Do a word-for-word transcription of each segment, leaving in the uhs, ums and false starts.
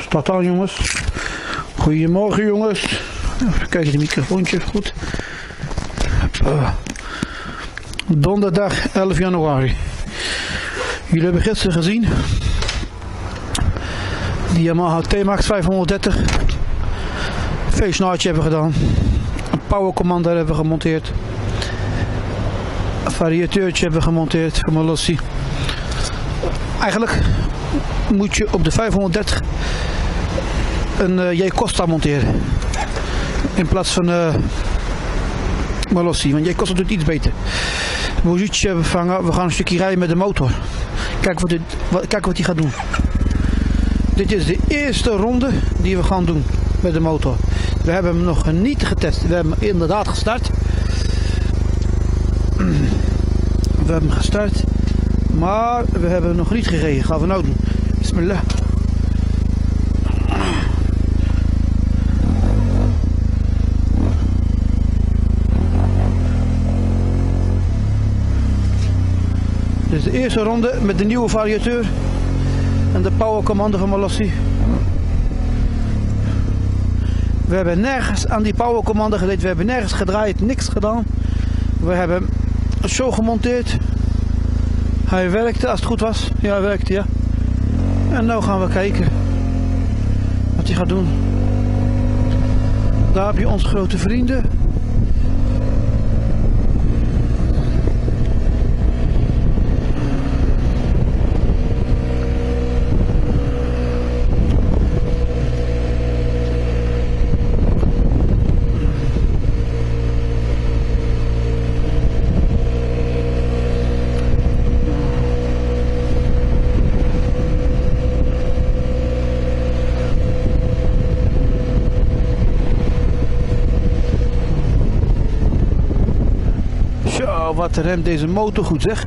Staat aan, jongens. Goedemorgen, jongens. Even kijken, de microfoontje goed. Uh, donderdag elf januari. Jullie hebben gisteren gezien die Yamaha T-Max vijfhonderddertig feestnaadje hebben gedaan. Een power commander hebben gemonteerd. Een variateurtje hebben gemonteerd voor mijn lossie. Eigenlijk moet je op de vijfhonderddertig een uh, J Costa monteren in plaats van uh, Malossi, want J Costa doet iets beter. Mozietje, we, vangen, we gaan een stukje rijden met de motor. Kijk wat, dit, wat, kijk wat hij gaat doen. Dit is de eerste ronde die we gaan doen met de motor. We hebben hem nog niet getest. We hebben hem inderdaad gestart. We hebben hem gestart. Maar we hebben hem nog niet gereden. Gaan we nou doen. Bismillah. Dit is de eerste ronde met de nieuwe variateur en de power commander van Malossi. We hebben nergens aan die power commander gedaan. We hebben nergens gedraaid, niks gedaan. We hebben hem zo gemonteerd. Hij werkte als het goed was. Ja, hij werkte, ja. En nu gaan we kijken wat hij gaat doen. Daar heb je onze grote vrienden. Wat remt deze motor goed, zeg.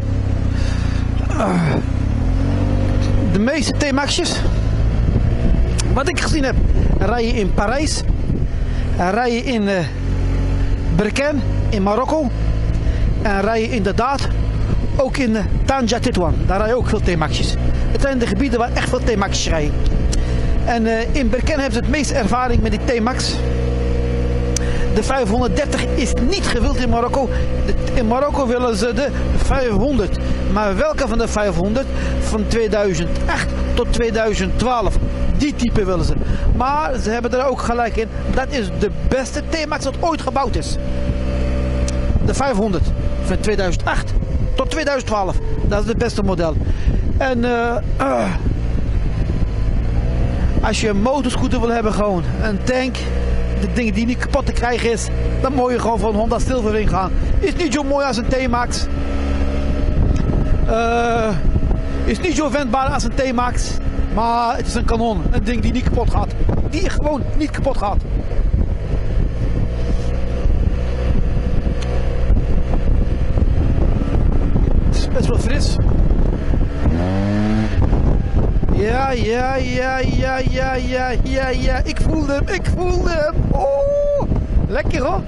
De meeste T-Max'jes wat ik gezien heb, rijden in Parijs, rijden in uh, Berkane in Marokko en rijden inderdaad ook in uh, Tanja Tetuan. Daar rijden ook veel T-Max'jes. Het zijn de gebieden waar echt veel T-Max'jes rijden. En uh, in Berkane hebben ze het meeste ervaring met die T-Max. De vijfhonderddertig is niet gewild in Marokko. In Marokko willen ze de vijfhonderd. Maar welke van de vijfhonderd? Van tweeduizend acht tot tweeduizend twaalf. Die type willen ze. Maar ze hebben er ook gelijk in. Dat is de beste T-Max dat ooit gebouwd is. De vijfhonderd. Van tweeduizend acht tot tweeduizend twaalf. Dat is het beste model. En uh, uh, als je een motorscooter wil hebben, gewoon een tank. De dingen die niet kapot te krijgen is, dan moet je gewoon van Honda Silverwing gaan. Is niet zo mooi als een T-Max. Uh, is niet zo wendbaar als een T-Max. Maar het is een kanon. Een ding die niet kapot gaat. Die gewoon niet kapot gaat. Het is best wel fris. Ja, ja, ja, ja, ja, ja, ja, ja, ik voelde hem, ik voelde hem. Oh, lekker hoor.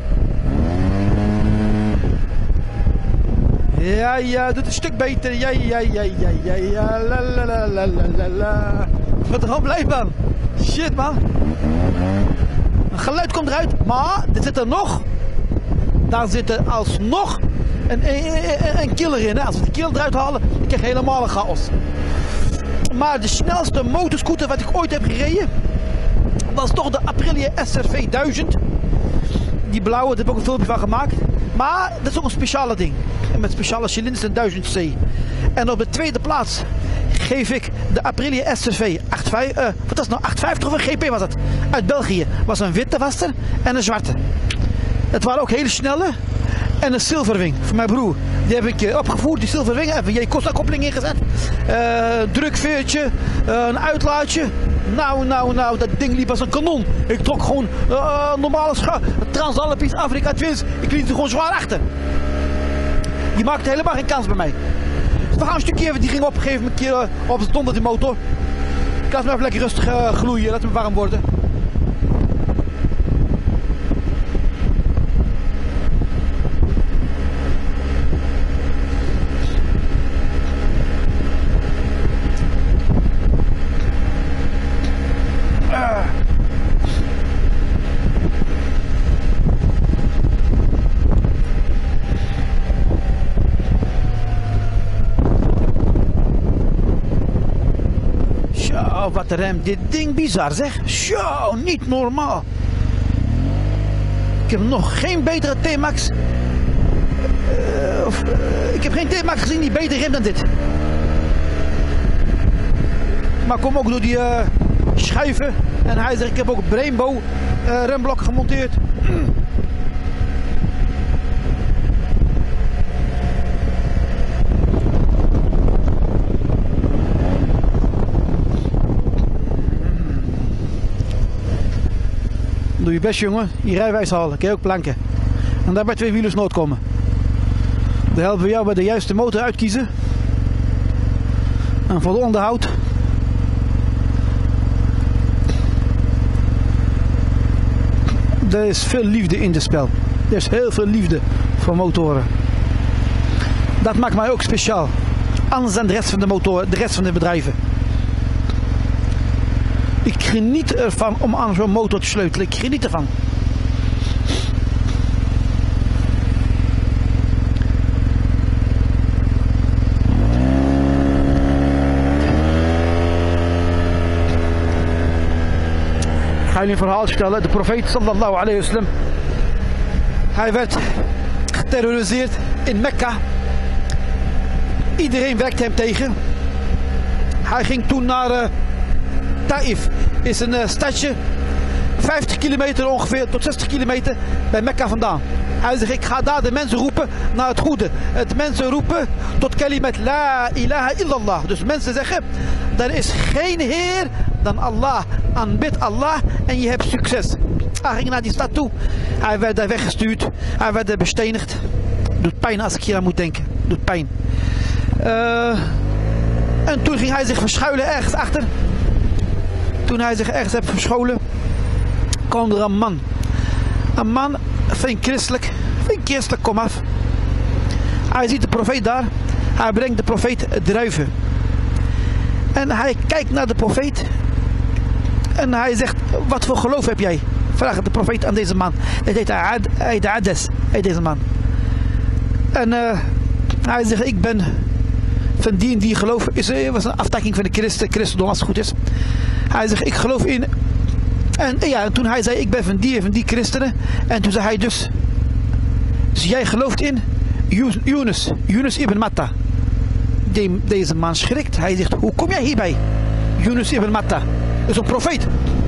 Ja, ja, doet een stuk beter. Ja, ja, ja, ja, ja, ja, la, la, la, la, la, la. Ik ben er gewoon blij van. Shit, man. Een geluid komt eruit, maar er zit er nog. Daar zit er alsnog een, een, een, een killer in. Hè. Als we de killer eruit halen, dan krijg je helemaal een chaos. Maar de snelste motorscooter wat ik ooit heb gereden was toch de Aprilia S R V duizend. Die blauwe, daar heb ik ook een filmpje van gemaakt. Maar dat is ook een speciale ding. Met speciale cilinders en duizend C. En op de tweede plaats geef ik de Aprilia S R V vijfenachtzig, uh, wat was het nou, achthonderdvijftig of een G P was het. Uit België. Was een witte was er en een zwarte. Het waren ook hele snelle. En een Silverwing van mijn broer. Die heb ik opgevoerd, die Silverwing. Even een J Costa koppeling ingezet. Uh, drukveertje. Uh, een uitlaatje. Nou, nou, nou. Dat ding liep als een kanon. Ik trok gewoon uh, normale scha Transalpisch Afrika Twins. Ik liet er gewoon zwaar achter. Die maakte helemaal geen kans bij mij. Dus we gaan een stukje even. Die ging op een gegeven moment keer, uh, op de donder die motor. Ik laat hem even lekker rustig uh, gloeien. Laat hem warm worden. Zo, wat remt dit ding bizar zeg. Zo, niet normaal. Ik heb nog geen betere T-Max. Uh, of, uh, ik heb geen T-Max gezien die beter remt dan dit. Maar kom ook door die uh, schuiven. En hij zegt, ik heb ook Brembo uh, remblokken gemonteerd. Mm. Doe je best jongen, je rijwijs halen, kun je ook planken. En daar bij twee wielers nood komen. Dan helpen we jou bij de juiste motor uitkiezen. En voor de onderhoud. Er is veel liefde in het spel. Er is heel veel liefde voor motoren. Dat maakt mij ook speciaal. Anders dan de rest van de motoren, de rest van de bedrijven. Ik geniet ervan om aan zo'n motor te sleutelen. Ik geniet ervan. Ik ga jullie een verhaal vertellen. De profeet sallallahu alayhi wa sallam. Hij werd geterroriseerd in Mekka. Iedereen werkte hem tegen. Hij ging toen naar uh, Taif. Is een uh, stadje. vijftig kilometer ongeveer tot zestig kilometer bij Mekka vandaan. Hij zegt, ik ga daar de mensen roepen naar het goede. Het mensen roepen tot kalimat la ilaha illallah. Dus mensen zeggen, er is geen heer dan Allah. Aanbid Allah en je hebt succes. Hij ging naar die stad toe. Hij werd daar weggestuurd. Hij werd daar bestenigd. Doet pijn als ik hier aan moet denken. Doet pijn. Uh, en toen ging hij zich verschuilen ergens achter. Toen hij zich ergens heeft verscholen, kwam er een man. Een man, vind christelijk, vind christelijk, kom af. Hij ziet de profeet daar. Hij brengt de profeet druiven. En hij kijkt naar de profeet. En hij zegt, wat voor geloof heb jij? Vraagt de profeet aan deze man. Hij heet Aid Ades, heet deze man. En uh, hij zegt, ik ben van die en die geloof. Is, was een aftakking van de christen, christendom als het goed is. Hij zegt, ik geloof in. En ja, toen hij zei, ik ben van die en van die christenen. En toen zei hij dus, dus jij gelooft in Yunus, Yunus ibn Matta. De, deze man schrikt. Hij zegt, hoe kom jij hierbij? Yunus ibn Matta. Dat is een profeet.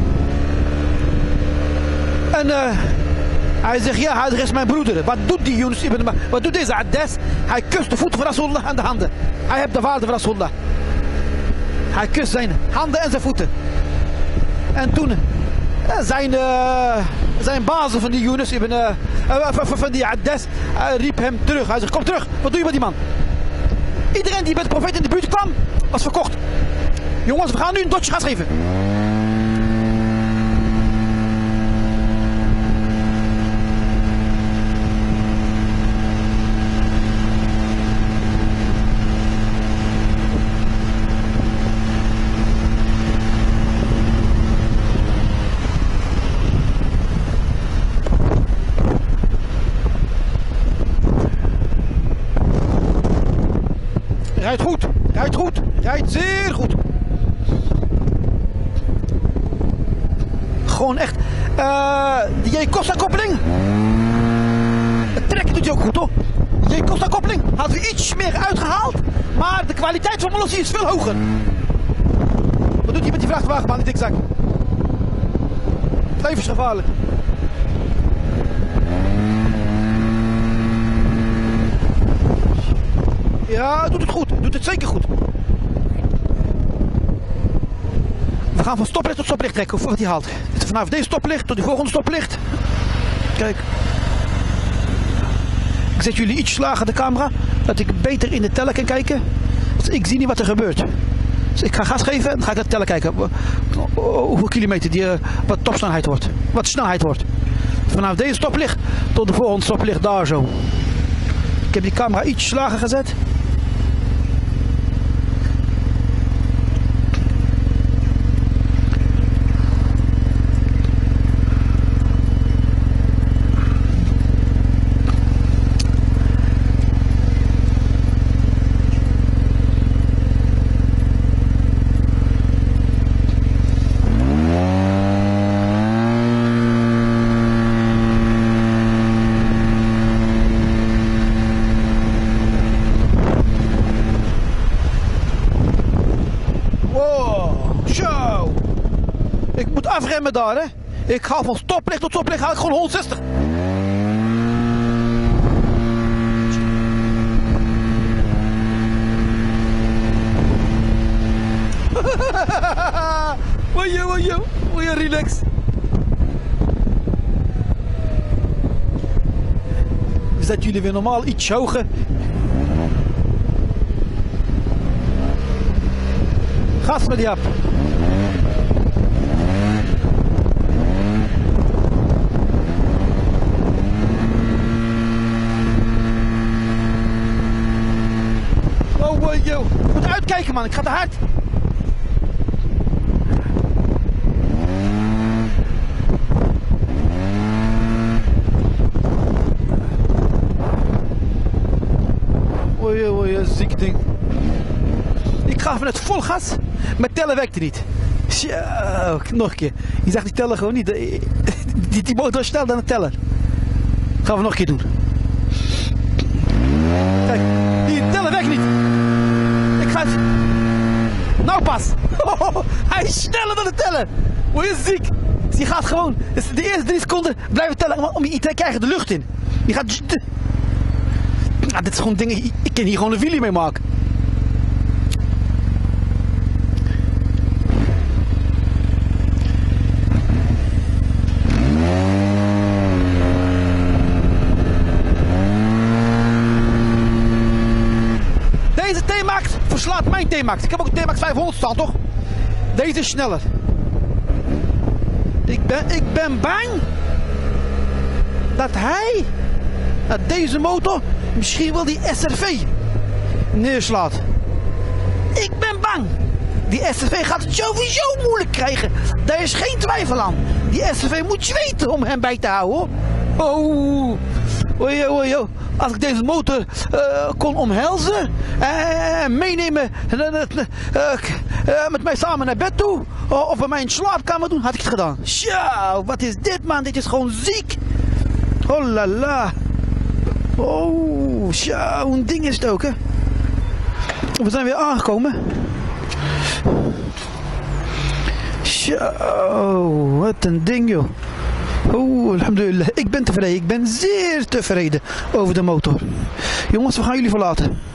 En uh, hij zegt, ja, hij is mijn broeder. Wat doet die Yunus ibn Matta? Wat doet deze Addes? Hij kust de voeten van Rasulullah aan de handen. Hij heeft de waarde van Rasulullah. Hij kust zijn handen en zijn voeten. En toen uh, zijn, uh, zijn bazen van die Yunus ibn, uh, uh, van die Addes uh, riep hem terug. Hij zegt, kom terug, wat doe je met die man? Iedereen die met de profeet in de buurt kwam, was verkocht. Jongens, we gaan nu een dotje gas geven. Rijdt goed, rijdt goed, rijdt zeer goed. Gewoon echt. Uh, die J-Costa-koppeling. Het trekken doet je ook goed hoor. De J-Costa-koppeling had we iets meer uitgehaald. Maar de kwaliteit van Molossi is veel hoger. Wat doet hij met die vrachtwagen, man, die dikzak? Levensgevaarlijk. Ja, doet het goed. Doet het zeker goed. We gaan van stoplicht tot stoplicht trekken. Of wat hij haalt. Vanaf deze stoplicht tot de volgende stoplicht. Kijk. Ik zet jullie iets lager de camera. Dat ik beter in de teller kan kijken. Dus ik zie niet wat er gebeurt. Dus ik ga gas geven en dan ga ik naar de teller kijken. Hoeveel kilometer die, wat topsnelheid wordt. Wat snelheid wordt. Vanaf deze stoplicht tot de volgende stoplicht daar zo. Ik heb die camera iets lager gezet. Oh, zo. Ik moet afremmen daar, hè. Ik ga van stoplicht tot stoplicht, ga ik gewoon honderdzestig. Oei, oei, oei, relax. Zet jullie weer normaal iets hoger. Gas met die app. Oh, oh, yo. Ik moet uitkijken, man. Ik ga te hard. Oei, oei, oei, ziek ding. Ik ga even net vol gas. Mijn teller werkte niet. Zo, nog een keer. Je zegt die teller gewoon niet. Die, die, die motor is sneller dan de teller. Gaan we nog een keer doen. Kijk, die teller werkt niet. Ik ga het... Nou pas. Hij is sneller dan de teller. Word je ziek. Die gaat gewoon... De eerste drie seconden blijven tellen om je te krijgen de lucht in. Die gaat... Ah, dit is gewoon dingen... Ik kan hier gewoon een wheelie mee maken. Deze T-Max verslaat mijn T-Max. Ik heb ook een T-Max vijfhonderd staan, toch? Deze is sneller. Ik ben, ik ben bang dat hij, dat deze motor, misschien wel die S R V neerslaat. Ik ben bang. Die S R V gaat het sowieso moeilijk krijgen. Daar is geen twijfel aan. Die S R V moet zweten om hem bij te houden, hoor. Oh. Oei, oei, oei. Als ik deze motor uh, kon omhelzen en uh, meenemen uh, uh, uh, met mij samen naar bed toe uh, of bij mij in de slaapkamer doen, had ik het gedaan. Zo, wat is dit, man? Dit is gewoon ziek. Oh la la. Oh, zo, een ding is het ook, hè. We zijn weer aangekomen. Zo, wat een ding, joh. Oeh, alhamdulillah. Ik ben tevreden. Ik ben zeer tevreden over de motor. Jongens, we gaan jullie verlaten.